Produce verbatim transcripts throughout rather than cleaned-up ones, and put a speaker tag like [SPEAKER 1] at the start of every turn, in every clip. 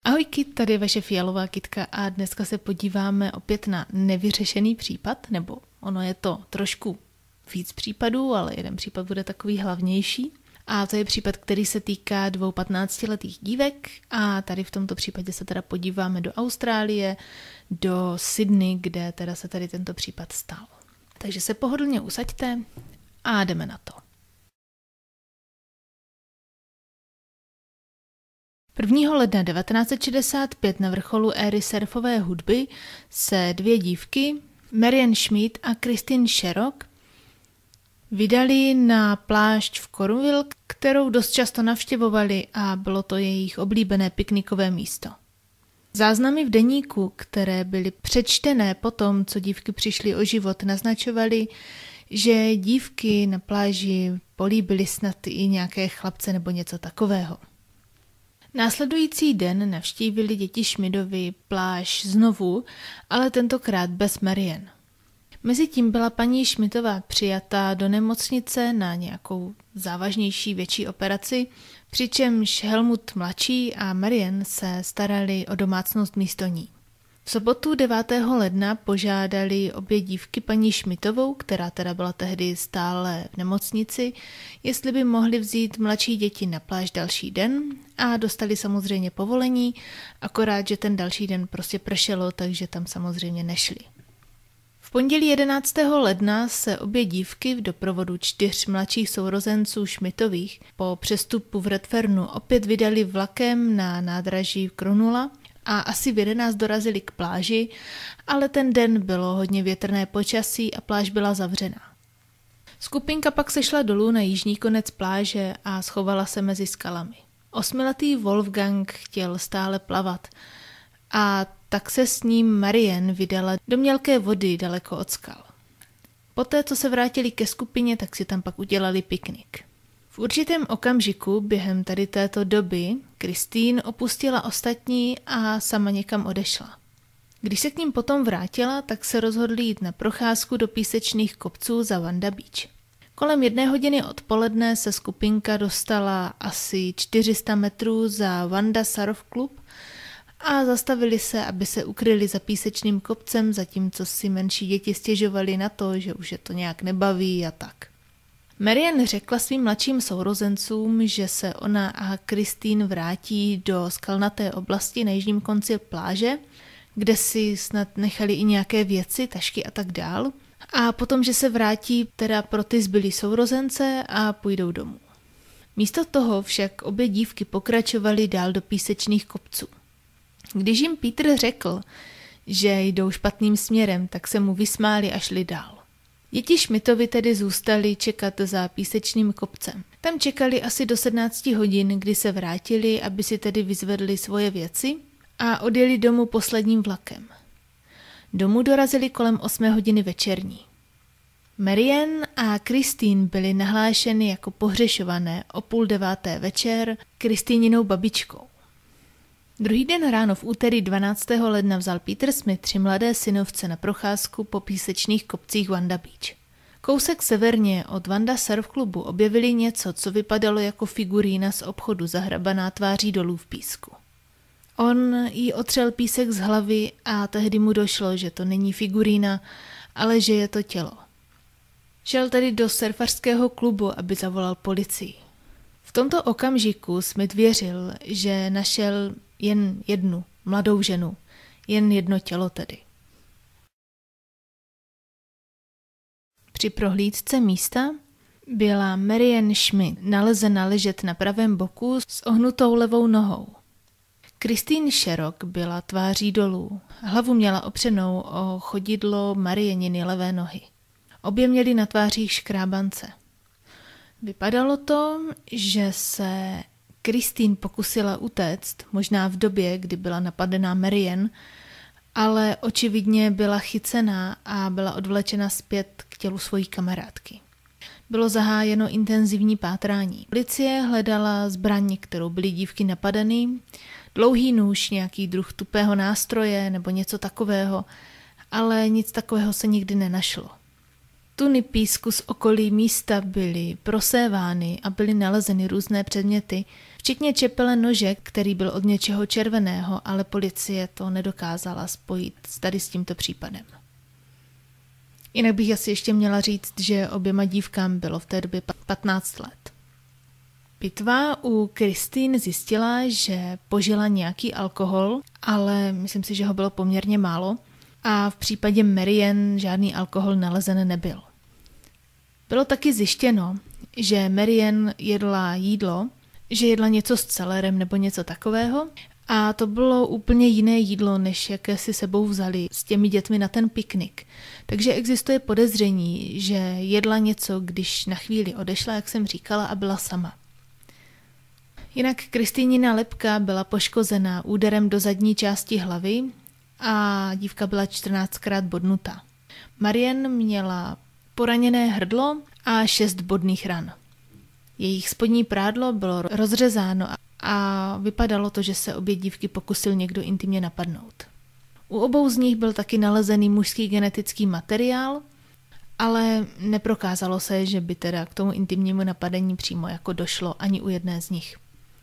[SPEAKER 1] Ahojky, tady je vaše fialová kytka a dneska se podíváme opět na nevyřešený případ, nebo ono je to trošku víc případů, ale jeden případ bude takový hlavnější. A to je případ, který se týká dvou patnáctiletých dívek a tady v tomto případě se teda podíváme do Austrálie, do Sydney, kde teda se tady tento případ stal. Takže se pohodlně usaďte a jdeme na to. prvního ledna devatenáct set šedesát pět na vrcholu éry surfové hudby se dvě dívky, Marian Schmidt a Christine Sherrock, vydali na plášť v Cornwall, kterou dost často navštěvovali a bylo to jejich oblíbené piknikové místo. Záznamy v deníku, které byly přečtené po tom, co dívky přišly o život, naznačovaly, že dívky na pláži políbily snad i nějaké chlapce nebo něco takového. Následující den navštívili děti Schmidtovy pláž znovu, ale tentokrát bez Marian. Mezitím byla paní Schmidtová přijatá do nemocnice na nějakou závažnější větší operaci, přičemž Helmut mladší a Marian se starali o domácnost místo ní. V sobotu devátého ledna požádali obě dívky paní Schmidtovou, která teda byla tehdy stále v nemocnici, jestli by mohli vzít mladší děti na pláž další den a dostali samozřejmě povolení, akorát, že ten další den prostě pršelo, takže tam samozřejmě nešli. V pondělí jedenáctého ledna se obě dívky v doprovodu čtyř mladších sourozenců Schmidtových po přestupu v Redfernu opět vydali vlakem na nádraží v Cronulla a asi v jedenáct dorazili k pláži, ale ten den bylo hodně větrné počasí a pláž byla zavřená. Skupinka pak sešla dolů na jižní konec pláže a schovala se mezi skalami. Osmiletý Wolfgang chtěl stále plavat a tak se s ním Marian vydala do mělké vody daleko od skal. Poté, co se vrátili ke skupině, tak si tam pak udělali piknik. V určitém okamžiku během tady této doby Christine opustila ostatní a sama někam odešla. Když se k ním potom vrátila, tak se rozhodli jít na procházku do písečných kopců za Vanda Beach. Kolem jedné hodiny odpoledne se skupinka dostala asi čtyři sta metrů za Vanda Surf Club a zastavili se, aby se ukryli za písečným kopcem, zatímco si menší děti stěžovali na to, že už je to nějak nebaví a tak. Marian řekla svým mladším sourozencům, že se ona a Christine vrátí do skalnaté oblasti na jižním konci pláže, kde si snad nechali i nějaké věci, tašky a tak dál. A potom, že se vrátí teda pro ty zbylý sourozence a půjdou domů. Místo toho však obě dívky pokračovaly dál do písečných kopců. Když jim Peter řekl, že jdou špatným směrem, tak se mu vysmáli a šli dál. Děti Schmidtovi tedy zůstali čekat za písečným kopcem. Tam čekali asi do sedmnácti hodin, kdy se vrátili, aby si tedy vyzvedli svoje věci a odjeli domů posledním vlakem. Domů dorazili kolem osmé hodiny večerní. Marian a Christine byly nahlášeny jako pohřešované o půl deváté večer Christininou babičkou. Druhý den ráno v úterý dvanáctého ledna vzal Peter Smith tři mladé synovce na procházku po písečných kopcích Vanda Beach. Kousek severně od Vanda Surf Clubu objevili něco, co vypadalo jako figurína z obchodu zahrabaná tváří dolů v písku. On jí otřel písek z hlavy a tehdy mu došlo, že to není figurína, ale že je to tělo. Šel tedy do surfařského klubu, aby zavolal policii. V tomto okamžiku Smith věřil, že našel jen jednu mladou ženu, jen jedno tělo tedy. Při prohlídce místa byla Marian Schmidt nalezena ležet na pravém boku s ohnutou levou nohou. Christine Sherrock byla tváří dolů, hlavu měla opřenou o chodidlo Marianiny levé nohy. Obě měly na tvářích škrábance. Vypadalo to, že se Christine pokusila utéct, možná v době, kdy byla napadená Marian, ale očividně byla chycená a byla odvlečena zpět k tělu svojí kamarádky. Bylo zahájeno intenzivní pátrání. Policie hledala zbraň, kterou byly dívky napadeny, dlouhý nůž, nějaký druh tupého nástroje nebo něco takového, ale nic takového se nikdy nenašlo. tuny písku z okolí místa byly prosévány a byly nalezeny různé předměty, včetně čepele nože, který byl od něčeho červeného, ale policie to nedokázala spojit tady s tímto případem. Jinak bych asi ještě měla říct, že oběma dívkám bylo v té době patnáct let. Pitva u Christine zjistila, že požila nějaký alkohol, ale myslím si, že ho bylo poměrně málo a v případě Marian žádný alkohol nalezen nebyl. Bylo taky zjištěno, že Marian jedla jídlo, že jedla něco s celerem nebo něco takového a to bylo úplně jiné jídlo, než jaké si sebou vzali s těmi dětmi na ten piknik. Takže existuje podezření, že jedla něco, když na chvíli odešla, jak jsem říkala, a byla sama. Jinak Kristýnina lebka byla poškozená úderem do zadní části hlavy a dívka byla čtrnáctkrát bodnutá. Marian měla poraněné hrdlo a šest bodných ran. Jejich spodní prádlo bylo rozřezáno a vypadalo to, že se obě dívky pokusil někdo intimně napadnout. U obou z nich byl taky nalezený mužský genetický materiál, ale neprokázalo se, že by teda k tomu intimnímu napadení přímo jako došlo ani u jedné z nich.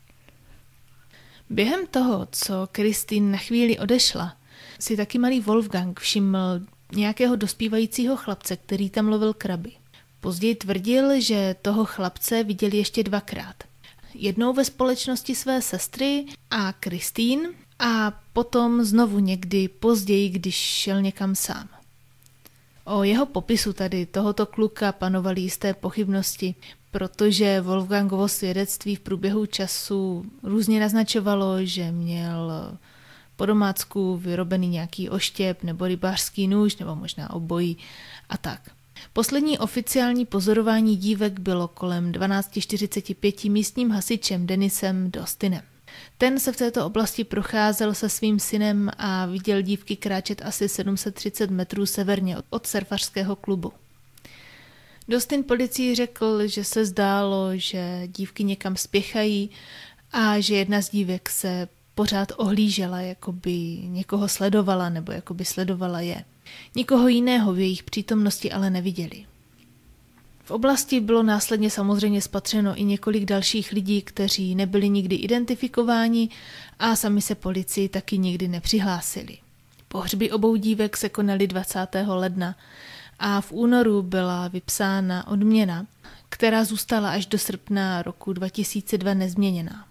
[SPEAKER 1] Během toho, co Christine na chvíli odešla, si taky malý Wolfgang všiml nějakého dospívajícího chlapce, který tam lovil kraby. Později tvrdil, že toho chlapce viděl ještě dvakrát. Jednou ve společnosti své sestry a Christine a potom znovu někdy později, když šel někam sám. O jeho popisu tady tohoto kluka panovaly jisté pochybnosti, protože Wolfgangovo svědectví v průběhu času různě naznačovalo, že měl po domácku vyrobený nějaký oštěp nebo rybářský nůž, nebo možná obojí a tak. Poslední oficiální pozorování dívek bylo kolem dvanáct čtyřicet pět místním hasičem Denisem Dostinem. Ten se v této oblasti procházel se svým synem a viděl dívky kráčet asi sedm set třicet metrů severně od surfařského klubu. Dostin policii řekl, že se zdálo, že dívky někam spěchají a že jedna z dívek se pořád ohlížela, jako by někoho sledovala nebo jako by sledovala je. Nikoho jiného v jejich přítomnosti ale neviděli. V oblasti bylo následně samozřejmě spatřeno i několik dalších lidí, kteří nebyli nikdy identifikováni a sami se policii taky nikdy nepřihlásili. Pohřby obou dívek se konaly dvacátého ledna a v únoru byla vypsána odměna, která zůstala až do srpna roku dva tisíce dva nezměněná.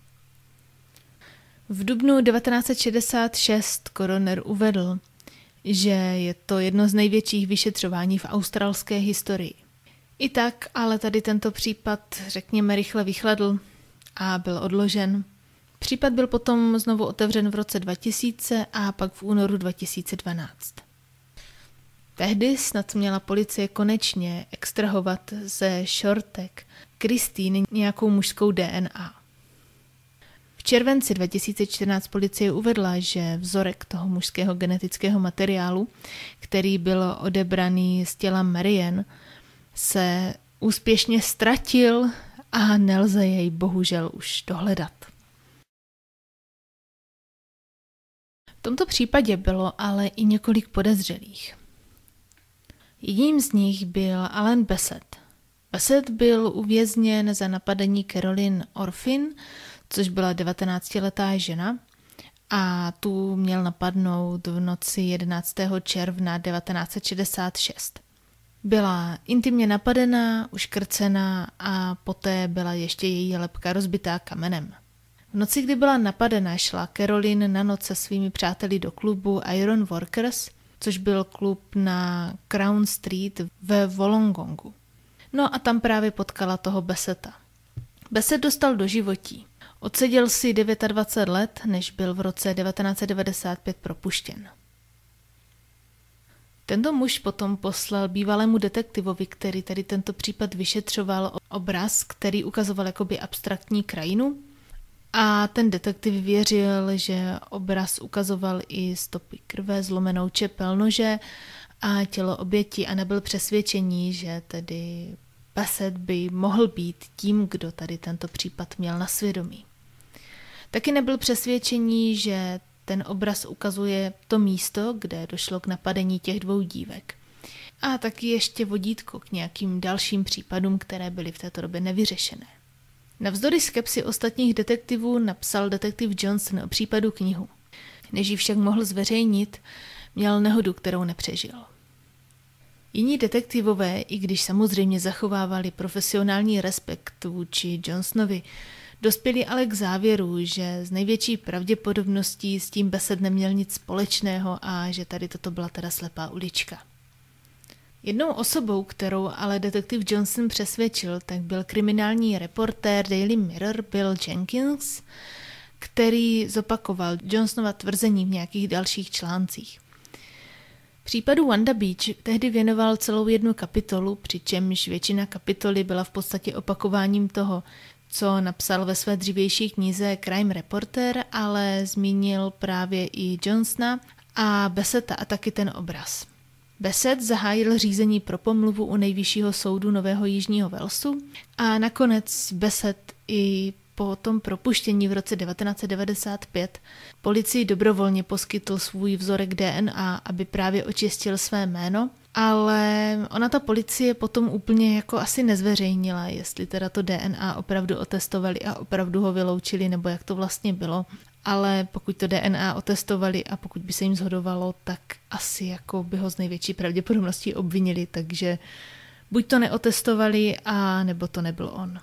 [SPEAKER 1] V dubnu devatenáct set šedesát šest koroner uvedl, že je to jedno z největších vyšetřování v australské historii. I tak, ale tady tento případ, řekněme, rychle vychladl a byl odložen. Případ byl potom znovu otevřen v roce dva tisíce a pak v únoru dva tisíce dvanáct. Tehdy snad měla policie konečně extrahovat ze šortek Christine nějakou mužskou D N A. V červenci dva tisíce čtrnáct policie uvedla, že vzorek toho mužského genetického materiálu, který byl odebraný z těla Marian, se úspěšně ztratil a nelze jej bohužel už dohledat. V tomto případě bylo ale i několik podezřelých. Jedním z nich byl Alan Bassett. Bassett byl uvězněn za napadení Caroline Orphin, což byla devatenáctiletá žena, a tu měl napadnout v noci jedenáctého června devatenáct set šedesát šest. Byla intimně napadená, uškrcená a poté byla ještě její lebka rozbitá kamenem. V noci, kdy byla napadena, šla Caroline na noc se svými přáteli do klubu Iron Workers, což byl klub na Crown Street ve Wollongongu. No a tam právě potkala toho Bassetta. Bassett dostal doživotí. Odseděl si dvacet devět let, než byl v roce devatenáct set devadesát pět propuštěn. Tento muž potom poslal bývalému detektivovi, který tady tento případ vyšetřoval, obraz, který ukazoval jakoby abstraktní krajinu. A ten detektiv věřil, že obraz ukazoval i stopy krve, zlomenou čepel nože a tělo oběti a nebyl přesvědčení, že tedy Bassett by mohl být tím, kdo tady tento případ měl na svědomí. Taky nebyl přesvědčení, že ten obraz ukazuje to místo, kde došlo k napadení těch dvou dívek. a taky ještě vodítko k nějakým dalším případům, které byly v této době nevyřešené. Navzdory skepsi ostatních detektivů napsal detektiv Johnson o případu knihu. Než ji však mohl zveřejnit, měl nehodu, kterou nepřežil. Jiní detektivové, i když samozřejmě zachovávali profesionální respekt vůči Johnsonovi, dospěli ale k závěru, že z největší pravděpodobností s tím Bassett neměl nic společného a že tady toto byla teda slepá ulička. Jednou osobou, kterou ale detektiv Johnson přesvědčil, tak byl kriminální reportér Daily Mirror Bill Jenkins, který zopakoval Johnsonova tvrzení v nějakých dalších článcích. Případu Wanda Beach tehdy věnoval celou jednu kapitolu, přičemž většina kapitoly byla v podstatě opakováním toho, co napsal ve své dřívější knize Crime Reporter, ale zmínil právě i Johnsona a Bassetta a taky ten obraz. Bassett zahájil řízení pro pomluvu u Nejvyššího soudu Nového Jižního Walesu a nakonec Bassett i po tom propuštění v roce devatenáct set devadesát pět policii dobrovolně poskytl svůj vzorek D N A, aby právě očistil své jméno, ale ona ta policie potom úplně jako asi nezveřejnila, jestli teda to D N A opravdu otestovali a opravdu ho vyloučili, nebo jak to vlastně bylo. Ale pokud to D N A otestovali a pokud by se jim shodovalo, tak asi jako by ho z největší pravděpodobností obvinili, takže buď to neotestovali, a nebo to nebyl on.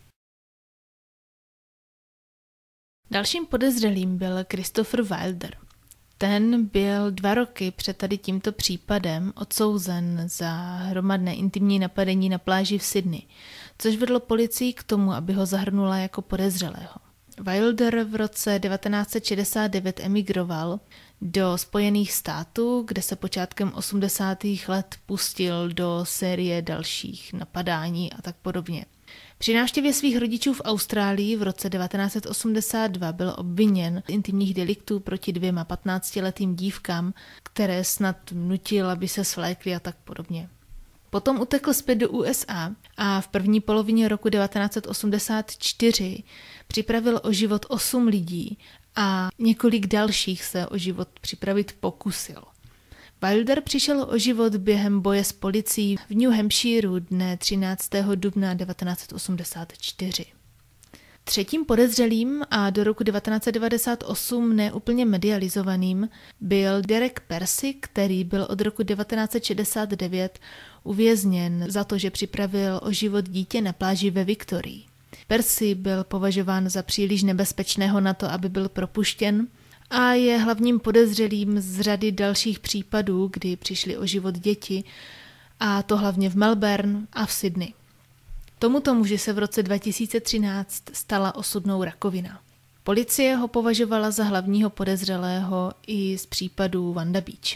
[SPEAKER 1] Dalším podezřelým byl Christopher Wilder. Ten byl dva roky před tady tímto případem odsouzen za hromadné intimní napadení na pláži v Sydney, což vedlo policii k tomu, aby ho zahrnula jako podezřelého. Wilder v roce devatenáct set šedesát devět emigroval do Spojených států, kde se počátkem osmdesátých let pustil do série dalších napadání a tak podobně. Při návštěvě svých rodičů v Austrálii v roce devatenáct set osmdesát dva byl obviněn z intimních deliktů proti dvěma patnáctiletým dívkám, které snad nutil, aby se svlékly a tak podobně. Potom utekl zpět do U S A a v první polovině roku devatenáct set osmdesát čtyři připravil o život osm lidí a několik dalších se o život připravit pokusil. Wilder přišel o život během boje s policií v New Hampshireu dne třináctého dubna devatenáct set osmdesát čtyři. Třetím podezřelým a do roku devatenáct set devadesát osm neúplně medializovaným byl Derek Percy, který byl od roku devatenáct set šedesát devět uvězněn za to, že připravil o život dítě na pláži ve Victorii. Percy byl považován za příliš nebezpečného na to, aby byl propuštěn, a je hlavním podezřelým z řady dalších případů, kdy přišli o život děti, a to hlavně v Melbourne a v Sydney. Tomuto muži se v roce dva tisíce třináct stala osudnou rakovina. Policie ho považovala za hlavního podezřelého i z případu Wanda Beach.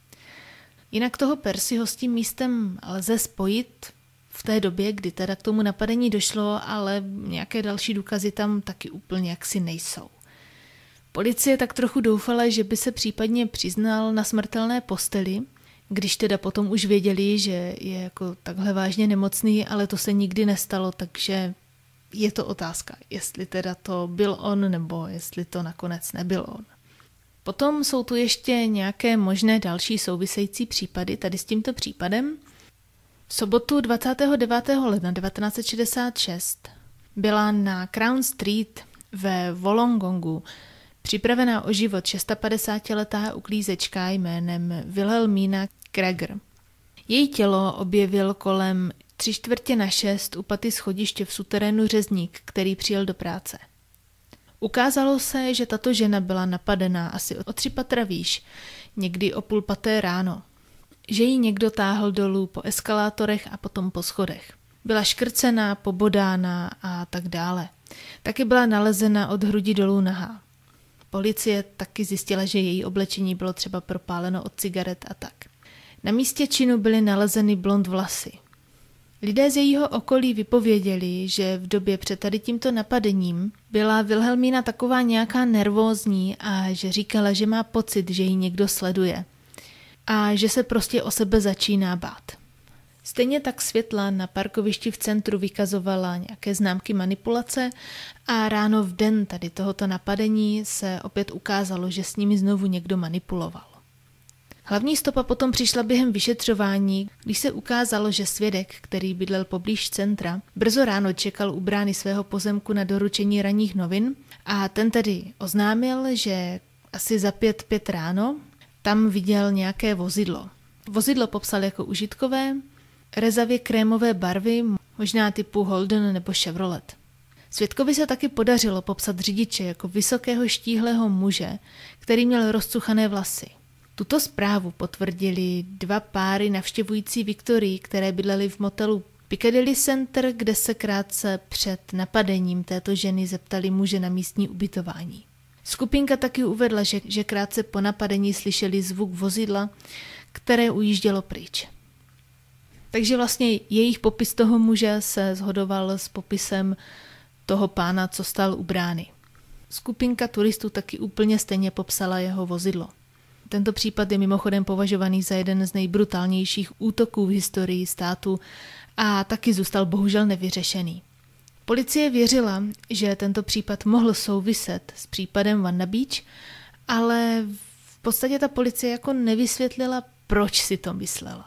[SPEAKER 1] Jinak toho Percyho s tím místem lze spojit v té době, kdy teda k tomu napadení došlo, ale nějaké další důkazy tam taky úplně jaksi nejsou. Policie tak trochu doufala, že by se případně přiznal na smrtelné posteli, když teda potom už věděli, že je jako takhle vážně nemocný, ale to se nikdy nestalo, takže je to otázka, jestli teda to byl on, nebo jestli to nakonec nebyl on. Potom jsou tu ještě nějaké možné další související případy tady s tímto případem. V sobotu dvacátého devátého ledna devatenáct set šedesát šest byla na Crown Street ve Wollongongu připravená o život šedesátiletá uklízečka jménem Wilhelmina Kreger. Její tělo objevil kolem tři čtvrtě na šest u paty schodiště v suterénu řezník, který přijel do práce. Ukázalo se, že tato žena byla napadená asi o tři patra výš, někdy o půl paté ráno. Že ji někdo táhl dolů po eskalátorech a potom po schodech. Byla škrcená, pobodána a tak dále. Taky byla nalezena od hrudi dolů nahá. Policie taky zjistila, že její oblečení bylo třeba propáleno od cigaret a tak. Na místě činu byly nalezeny blond vlasy. Lidé z jejího okolí vypověděli, že v době před tady tímto napadením byla Wilhelmína taková nějaká nervózní a že říkala, že má pocit, že ji někdo sleduje a že se prostě o sebe začíná bát. Stejně tak světla na parkovišti v centru vykazovala nějaké známky manipulace a ráno v den tady tohoto napadení se opět ukázalo, že s nimi znovu někdo manipuloval. Hlavní stopa potom přišla během vyšetřování, když se ukázalo, že svědek, který bydlel poblíž centra, brzo ráno čekal u brány svého pozemku na doručení ranních novin a ten tedy oznámil, že asi za pět pět ráno tam viděl nějaké vozidlo. Vozidlo popsal jako užitkové, rezavě krémové barvy, možná typu Holden nebo Chevrolet. Svědkovi se taky podařilo popsat řidiče jako vysokého štíhlého muže, který měl rozcuchané vlasy. Tuto zprávu potvrdili dva páry navštěvující Viktorii, které bydlely v motelu Piccadilly Center, kde se krátce před napadením této ženy zeptali muže na místní ubytování. Skupinka taky uvedla, že, že krátce po napadení slyšeli zvuk vozidla, které ujíždělo pryč. Takže vlastně jejich popis toho muže se shodoval s popisem toho pána, co stál u brány. Skupinka turistů taky úplně stejně popsala jeho vozidlo. Tento případ je mimochodem považovaný za jeden z nejbrutálnějších útoků v historii státu a taky zůstal bohužel nevyřešený. Policie věřila, že tento případ mohl souviset s případem Vanda Beach, ale v podstatě ta policie jako nevysvětlila, proč si to myslela.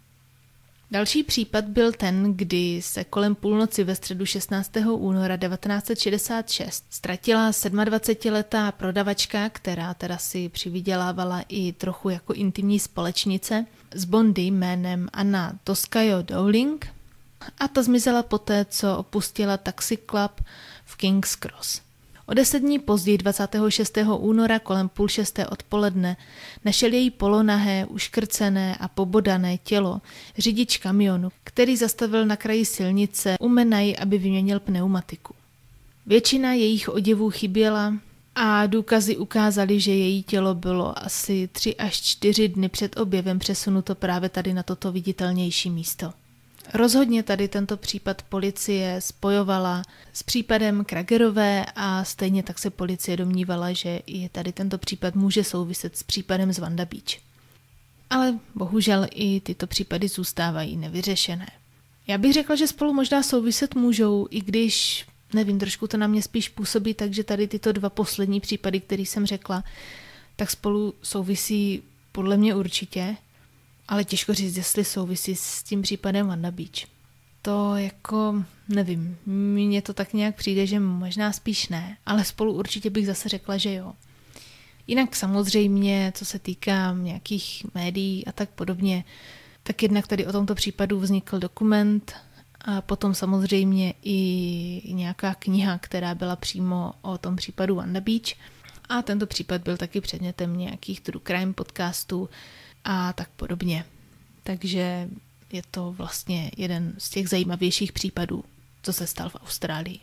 [SPEAKER 1] Další případ byl ten, kdy se kolem půlnoci ve středu šestnáctého února devatenáct set šedesát šest ztratila sedmadvacetiletá prodavačka, která teda si přivydělávala i trochu jako intimní společnice, z Bondy jménem Anna Toscayo Dowling, a ta zmizela poté, co opustila Taxi Club v King's Cross. O deset dní později, dvacátého šestého února kolem půl šesté odpoledne, našel její polonahé, uškrcené a pobodané tělo řidič kamionu, který zastavil na kraji silnice u Menai, aby vyměnil pneumatiku. Většina jejich oděvů chyběla a důkazy ukázaly, že její tělo bylo asi tři až čtyři dny před objevem přesunuto právě tady na toto viditelnější místo. Rozhodně tady tento případ policie spojovala s případem Kragerové a stejně tak se policie domnívala, že i tady tento případ může souviset s případem z Vanda Beach. Ale bohužel i tyto případy zůstávají nevyřešené. Já bych řekla, že spolu možná souviset můžou, i když, nevím, trošku to na mě spíš působí, takže tady tyto dva poslední případy, které jsem řekla, tak spolu souvisí podle mě určitě, ale těžko říct, jestli souvisí s tím případem Vanda Beach. To jako, nevím, mně to tak nějak přijde, že možná spíš ne, ale spolu určitě bych zase řekla, že jo. Jinak samozřejmě, co se týká nějakých médií a tak podobně, tak jednak tady o tomto případu vznikl dokument a potom samozřejmě i nějaká kniha, která byla přímo o tom případu Vanda Beach. A tento případ byl taky předmětem nějakých true crime podcastů a tak podobně. Takže je to vlastně jeden z těch zajímavějších případů, co se stal v Austrálii.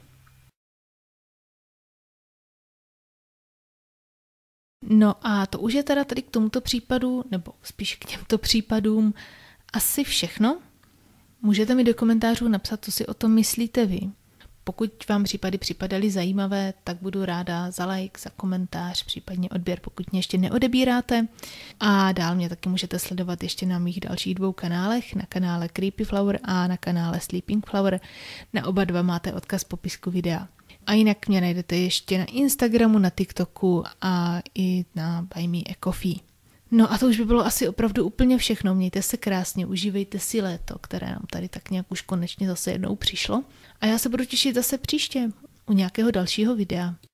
[SPEAKER 1] No a to už je teda tady k tomuto případu, nebo spíš k těmto případům, asi všechno. Můžete mi do komentářů napsat, co si o tom myslíte vy. Pokud vám případy připadaly zajímavé, tak budu ráda za like, za komentář, případně odběr, pokud mě ještě neodebíráte. A dál mě taky můžete sledovat ještě na mých dalších dvou kanálech, na kanále Creepy Flower a na kanále Sleeping Flower. Na oba dva máte odkaz v popisku videa. A jinak mě najdete ještě na Instagramu, na TikToku a i na Buy Me a Coffee. No a to už by bylo asi opravdu úplně všechno. Mějte se krásně, užívejte si léto, které nám tady tak nějak už konečně zase jednou přišlo. A já se budu těšit zase příště u nějakého dalšího videa.